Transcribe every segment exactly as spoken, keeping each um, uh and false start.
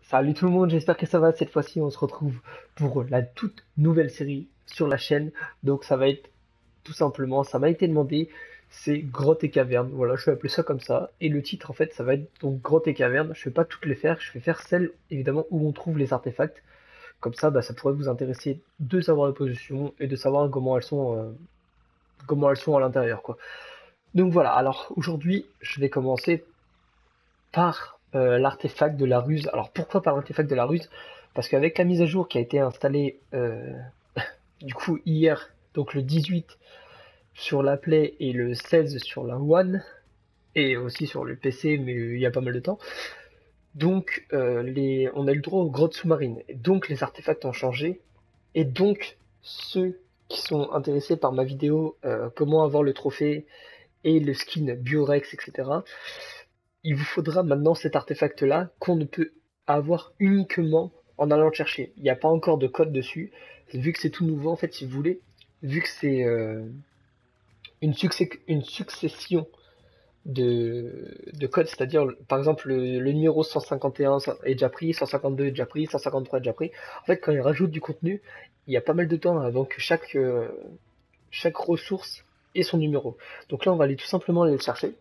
Salut tout le monde, j'espère que ça va. Cette fois-ci, on se retrouve pour la toute nouvelle série sur la chaîne. Donc ça va être tout simplement, ça m'a été demandé, c'est Grottes et Cavernes. Voilà, je vais appeler ça comme ça. Et le titre, en fait, ça va être donc Grottes et Cavernes. Je vais pas toutes les faire, je vais faire celles, évidemment, où on trouve les artefacts. Comme ça, bah, ça pourrait vous intéresser de savoir les positions et de savoir comment elles sont, euh, comment elles sont à l'intérieur, quoi. Donc voilà, alors aujourd'hui, je vais commencer par euh, l'artefact de la ruse. Alors pourquoi par l'artefact de la ruse? Parce qu'avec la mise à jour qui a été installée euh, du coup hier, donc le dix-huit sur la Play et le seize sur la One, et aussi sur le P C, mais il y a pas mal de temps. Donc euh, les, on a eu le droit aux grottes sous-marines. Et donc les artefacts ont changé. Et donc ceux qui sont intéressés par ma vidéo euh, comment avoir le trophée et le skin Biorex, et cetera, il vous faudra maintenant cet artefact-là qu'on ne peut avoir uniquement en allant le chercher. Il n'y a pas encore de code dessus. Vu que c'est tout nouveau, en fait, si vous voulez, vu que c'est euh, une, succès- une succession de, de codes, c'est-à-dire, par exemple, le, le numéro cent cinquante et un est déjà pris, cent cinquante-deux est déjà pris, cent cinquante-trois est déjà pris. En fait, quand ils rajoutent du contenu, il y a pas mal de temps avant que chaque, euh, chaque ressource ait son numéro. Donc là, on va aller tout simplement aller le chercher.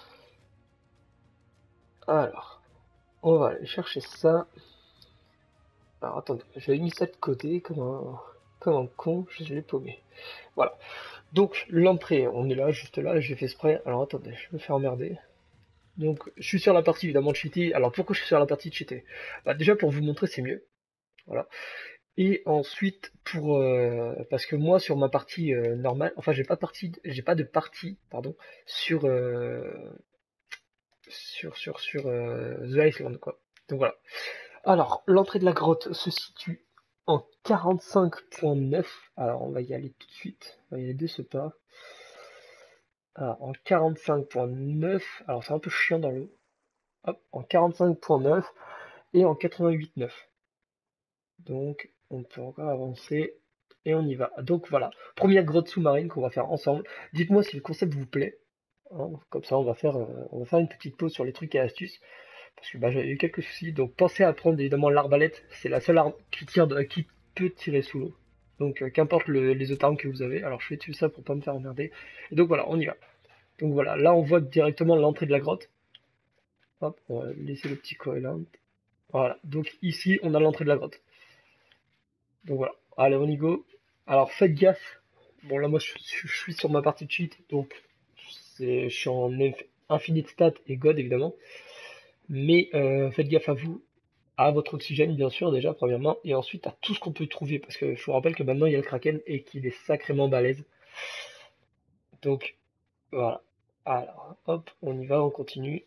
Alors, on va aller chercher ça. Alors attendez, j'avais mis ça de côté comme un, comme un con, je l'ai paumé. Voilà. Donc l'entrée, on est là, juste là, j'ai fait exprès. Alors attendez, je me fais emmerder. Donc je suis sur la partie évidemment de cheater. Alors pourquoi je suis sur la partie de cheater? Bah, déjà pour vous montrer c'est mieux. Voilà. Et ensuite pour euh, parce que moi sur ma partie euh, normale, enfin j'ai pas partie, j'ai pas de partie, pardon, sur euh, sur sur sur euh, The Iceland quoi. Donc voilà. Alors, l'entrée de la grotte se situe en quarante-cinq point neuf. Alors, on va y aller tout de suite. On va y aller de ce pas. Alors, en quarante-cinq point neuf. Alors, c'est un peu chiant dans l'eau. Hop, en quarante-cinq point neuf et en quatre-vingt-huit point neuf. Donc, on peut encore avancer. Et on y va. Donc, voilà. Première grotte sous-marine qu'on va faire ensemble. Dites-moi si le concept vous plaît. Hein, comme ça, on va faire, euh, on va faire une petite pause sur les trucs et astuces. Parce que bah, j'avais eu quelques soucis, donc pensez à prendre évidemment l'arbalète, c'est la seule arme qui tire de, qui peut tirer sous l'eau. Donc euh, qu'importe le, les autres armes que vous avez, alors je fais tout ça pour pas me faire emmerder. Et donc voilà, on y va. Donc voilà, là on voit directement l'entrée de la grotte. Hop, on va laisser le petit coelant. Voilà, donc ici on a l'entrée de la grotte. Donc voilà, allez on y go. Alors faites gaffe. Bon là moi je, je, je suis sur ma partie de cheat, donc je suis en infinite stat et god évidemment. Mais euh, faites gaffe à vous, à votre oxygène bien sûr déjà premièrement, et ensuite à tout ce qu'on peut trouver, parce que je vous rappelle que maintenant il y a le Kraken et qu'il est sacrément balèze. Donc voilà. Alors hop, on y va, on continue.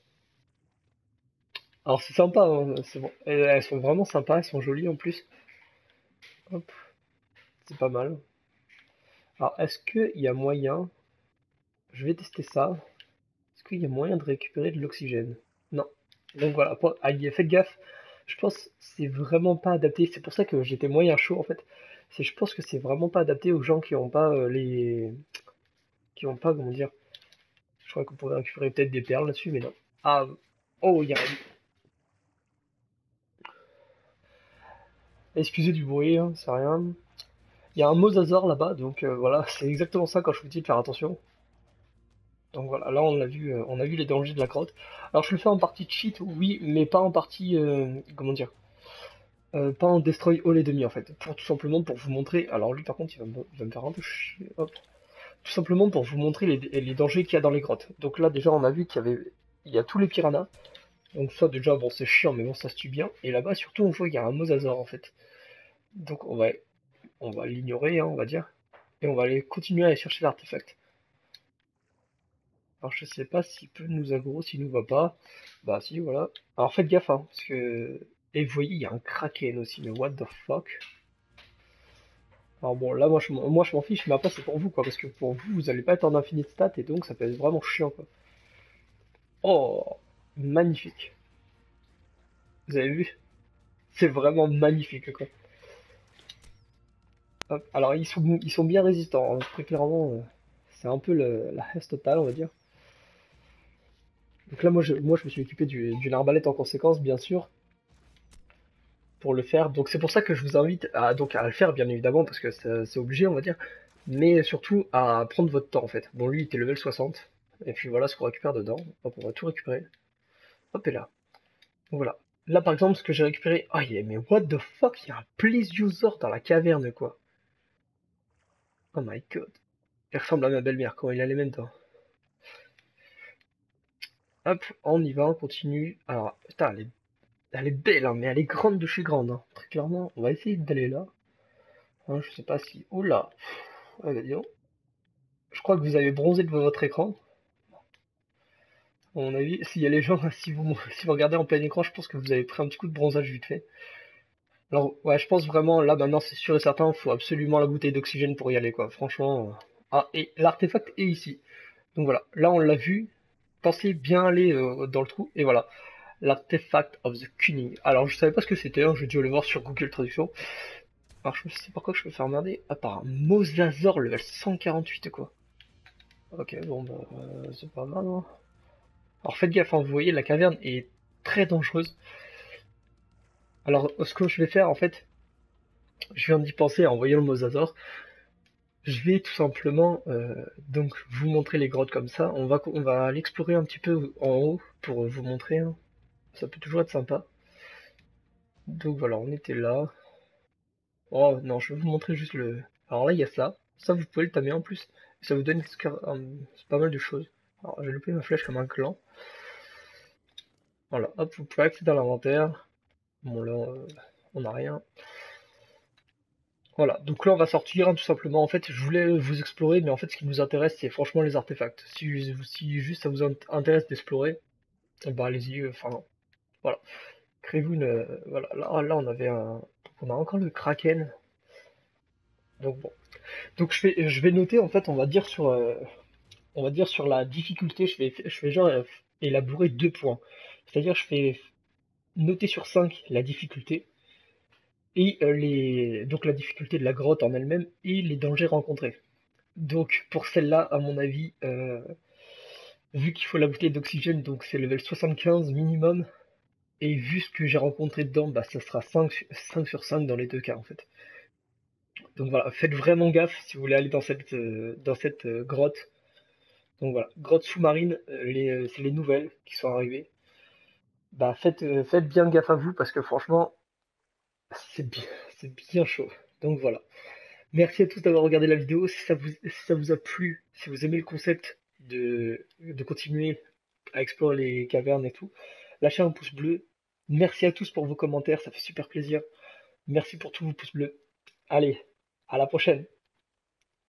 Alors c'est sympa, hein, c'est bon. Elles, elles sont vraiment sympas, elles sont jolies en plus. Hop, c'est pas mal. Alors est-ce qu'il y a moyen, je vais tester ça, est-ce qu'il y a moyen de récupérer de l'oxygène? Non. Donc voilà, ah, faites gaffe, je pense que c'est vraiment pas adapté, c'est pour ça que j'étais moyen chaud en fait. C'est, je pense que c'est vraiment pas adapté aux gens qui ont pas euh, les, qui ont pas, comment dire, je crois qu'on pourrait récupérer peut-être des perles là-dessus, mais non. Ah, oh, il y a, excusez du bruit, hein, c'est rien. Il y a un mosasaur là-bas, donc euh, voilà, c'est exactement ça quand je vous dis de faire attention. Donc voilà, là on a vu, euh, on a vu les dangers de la grotte. Alors je le fais en partie cheat, oui, mais pas en partie, euh, comment dire, euh, pas en destroy all et demi en fait, pour tout simplement pour vous montrer. Alors lui par contre il va me, il va me faire un peu chier. Hop. Tout simplement pour vous montrer les, les dangers qu'il y a dans les grottes. Donc là déjà on a vu qu'il y avait, il y a tous les piranhas. Donc ça déjà bon c'est chiant mais bon ça se tue bien. Et là-bas surtout on voit qu'il y a un mosasaur en fait. Donc on va, on va l'ignorer hein, on va dire. Et on va aller continuer à aller chercher l'artefact. Alors je sais pas s'il peut nous aggro, s'il nous va pas. Bah si voilà. Alors faites gaffe hein, parce que... Et vous voyez il y a un kraken aussi, mais what the fuck. Alors bon là moi je moi je m'en fiche, mais après c'est pour vous quoi, parce que pour vous vous allez pas être en infinite stat et donc ça peut être vraiment chiant quoi. Oh magnifique. Vous avez vu? C'est vraiment magnifique quoi. Hop. Alors ils sont ils sont bien résistants, hein. Très clairement euh, c'est un peu le, la hesse totale on va dire. Donc là moi je moi je me suis équipé du- d'une arbalète en conséquence bien sûr. pour le faire. Donc c'est pour ça que je vous invite à, donc, à le faire, bien évidemment, parce que c'est obligé, on va dire. Mais surtout à prendre votre temps, en fait. Bon, lui, il était level soixante. Et puis voilà ce qu'on récupère dedans. Hop, on va tout récupérer. Hop, et là. Donc voilà. Là, par exemple, ce que j'ai récupéré... Ah, oh, mais what the fuck, il y a un please user dans la caverne, quoi. Oh my god. Il ressemble à ma belle-mère, quand il a les mêmes dents. Hop, on y va, on continue. Alors, putain, elle est, elle est belle, hein, mais elle est grande de chez grande. Hein. Très clairement, on va essayer d'aller là. Hein, je sais pas si... Oh là. Ouais, bah, dis donc. Je crois que vous avez bronzé devant votre écran. À mon avis, s'il y a les gens, si vous, si vous regardez en plein écran, je pense que vous avez pris un petit coup de bronzage vite fait. Alors, ouais, je pense vraiment, là, maintenant, c'est sûr et certain, il faut absolument la bouteille d'oxygène pour y aller, quoi. Franchement. euh. Ah, et l'artefact est ici. Donc voilà, là, on l'a vu. Pensez bien aller euh, dans le trou, et voilà. L'artefact of the Cunning. Alors, je savais pas ce que c'était, hein, j'ai dû aller voir sur Google Traduction. Alors, je sais pas pourquoi je me fais emmerder. Ah, par un Mosasaur level cent quarante-huit, quoi. Ok, bon, bah, euh, c'est pas mal, hein. Alors, faites gaffe, hein, vous voyez, la caverne est très dangereuse. Alors, ce que je vais faire, en fait, je viens d'y penser en voyant le Mosasaur. Je vais tout simplement euh, donc vous montrer les grottes comme ça. On va, on va l'explorer un petit peu en haut pour vous montrer. Hein. Ça peut toujours être sympa. Donc voilà, on était là. Oh non, je vais vous montrer juste le... Alors là, il y a ça. Ça, vous pouvez le tamer en plus. Ça vous donne un... pas mal de choses. Alors, j'ai loupé ma flèche comme un clan. Voilà, hop, vous pouvez accéder à l'inventaire. Bon là, euh, on n'a rien. Voilà, donc là on va sortir hein, tout simplement. En fait, je voulais vous explorer, mais en fait, ce qui nous intéresse, c'est franchement les artefacts. Si, si juste ça vous intéresse d'explorer, bah allez-y. Enfin, voilà. Créez-vous une. euh, Voilà, là, là on avait un. On a encore le Kraken. Donc bon. Donc je vais, je vais noter en fait, on va dire sur, euh, on va dire sur la difficulté, je vais, je vais genre euh, élaborer deux points. C'est-à-dire, je fais noter sur cinq la difficulté et euh, les, donc la difficulté de la grotte en elle-même et les dangers rencontrés. Donc pour celle-là, à mon avis, euh, vu qu'il faut la bouteille d'oxygène, donc c'est level soixante-quinze minimum, et vu ce que j'ai rencontré dedans, bah ça sera cinq, cinq sur cinq dans les deux cas en fait. Donc voilà, faites vraiment gaffe si vous voulez aller dans cette, euh, dans cette euh, grotte. Donc voilà, grotte sous-marine, euh, les, euh, c'est les nouvelles qui sont arrivées. Bah faites, euh, faites bien gaffe à vous parce que franchement, c'est bien, c'est bien chaud. Donc voilà. Merci à tous d'avoir regardé la vidéo. Si ça vous, si ça vous a plu, si vous aimez le concept de, de continuer à explorer les cavernes et tout, lâchez un pouce bleu. Merci à tous pour vos commentaires, ça fait super plaisir. Merci pour tous vos pouces bleus. Allez, à la prochaine.